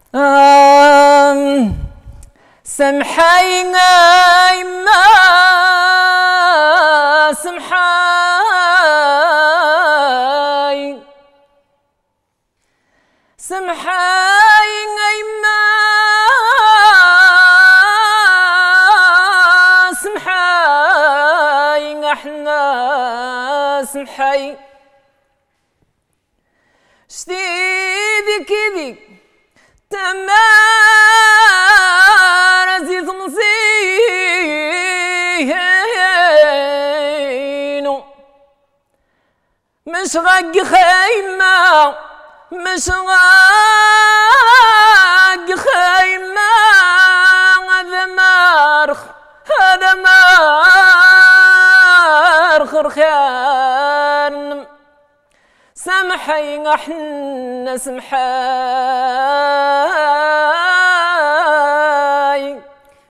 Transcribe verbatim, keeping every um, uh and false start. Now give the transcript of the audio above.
آم سمحي ما سمحي سمحي ما سمحي احنا سمحي شتيدي كيدي تمار زيد مزينو مش غق خيمة مش غق خيمة هذا مارخ هذا مارخ رخان سمحي احنا سمحي